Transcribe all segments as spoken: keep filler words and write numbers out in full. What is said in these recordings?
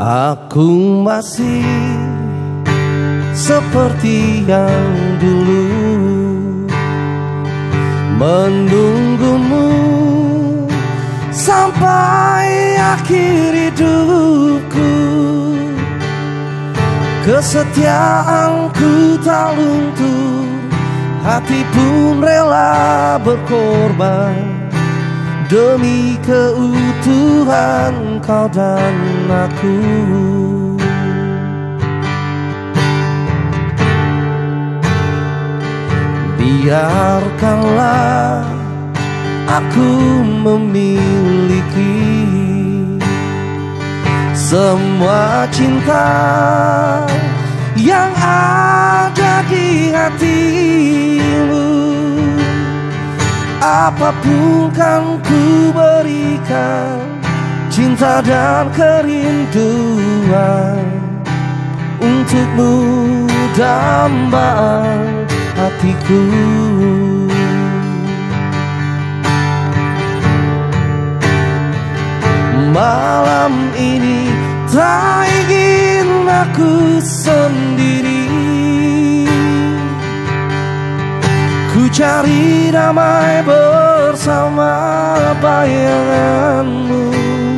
Aku masih seperti yang dulu, menunggumu sampai akhir hidupku. Kesetiaanku tak luntur, hati pun rela berkorban demi keutuhan kau dan aku. Biarkanlah aku memiliki semua cinta yang ada di hatimu. Apapun kan ku berikan, cinta dan kerinduan untukmu dambaan hatiku. Malam ini tak ingin aku sendiri, ku cari damai bersama bayanganmu.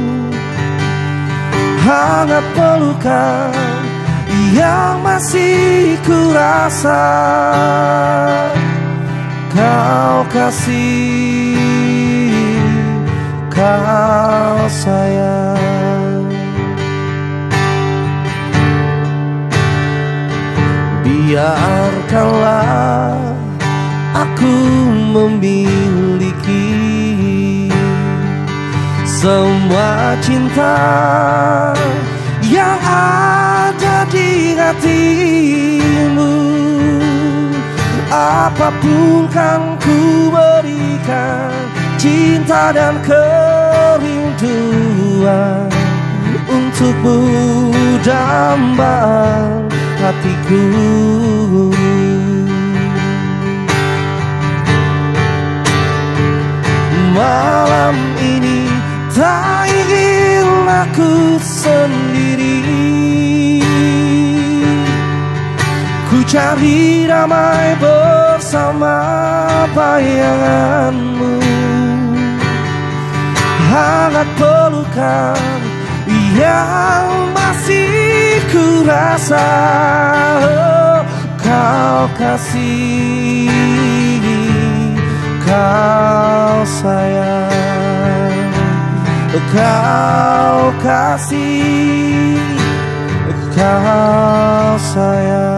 Hangat pelukan yang masih ku rasa, kau kasih, kau sayang. Biarkanlah aku memiliki semua cinta yang ada di hatimu. Apapun kan ku berikan, cinta dan kerinduan untukmu dambaan hatiku. Malam ini tak ingin aku sendiri, ku cari damai bersama bayanganmu. Hangat pelukan yang masih ku rasa, oh, kau kasih, kau sayang, kau kasih, kau sayang.